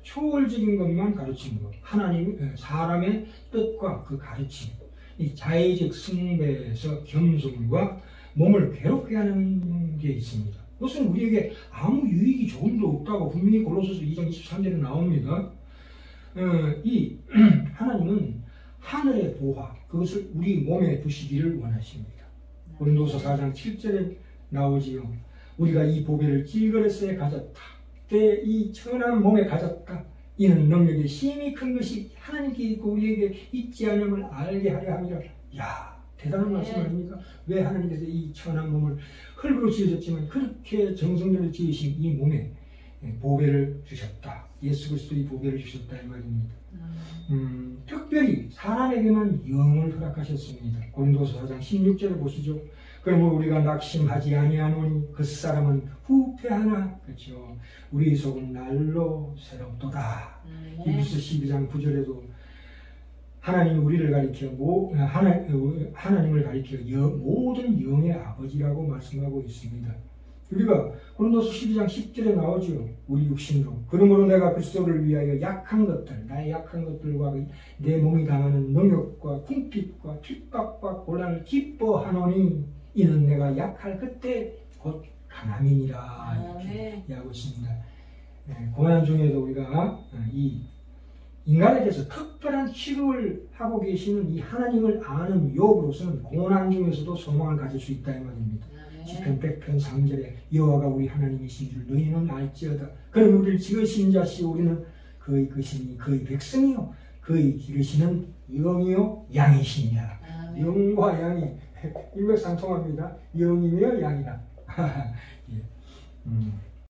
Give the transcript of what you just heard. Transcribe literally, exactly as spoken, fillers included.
초월적인 것만 가르치는 것. 하나님, 사람의 뜻과 그 가르침. 이 자의적 숭배에서 겸손과 몸을 괴롭게 하는 게 있습니다. 그것은 우리에게 아무 유익이 조금도 없다고 분명히 골로새서 이 장 이십삼 절에 나옵니다. 어, 이 하나님은 하늘의 보화, 그것을 우리 몸에 두시기를 원하십니다. 고린도서 사 장 칠 절에 나오지요. 우리가 이 보배를 길거리에 가졌다. 때 이 천한 몸에 가졌다. 이는 능력이 심히 큰 것이 하나님께 있고 우리에게 있지 않음을 알게 하려 함이라. 야, 대단한 말씀 아닙니까? 왜 하나님께서 이 천한 몸을 흙으로 지으셨지만 그렇게 정성대로 지으신 이 몸에 보배를 주셨다. 예수 그리스도의 보배를 주셨다 이 말입니다. 음, 특별히 사람에게만 영을 허락하셨습니다. 고린도서 사 장 십육 절에 보시죠. 그러므로 우리가 낙심하지 아니하노니 그 사람은 후패하나, 그렇죠. 우리 속은 날로 새롭도다. 히브리서 십이 장 구 절에도 하나님이 우리를 가리켜 모, 하나, 하나님을 가리켜 여, 모든 영의 아버지라고 말씀하고 있습니다. 우리가 고린도서 십이 장 십 절에 나오죠. 우리 육신으로. 그러므로 내가 그리스도를 위하여 약한 것들, 나의 약한 것들과 내 몸이 당하는 능욕과 궁핍과 핍박과 곤란을 기뻐하노니 이는 내가 약할 그때 곧 강함이니라. 이렇게 이야기하고 있습니다. 고난 중에도 우리가 이 인간에 대해서 특별한 치료를 하고 계시는 이 하나님을 아는 욥으로서는 고난 중에서도 소망을 가질 수 있다 이 말입니다. 시편 백 편 삼 절에 여호와가 우리 하나님이신 줄 너희는 알지어다. 그는 우리를 지으신 자시오. 우리는 그의 것이니 그의 백성이요 그의 기르시는 영이요 양이시니라. 영과 양이 일맥상통합니다. 영이며 양이라. 예. 음.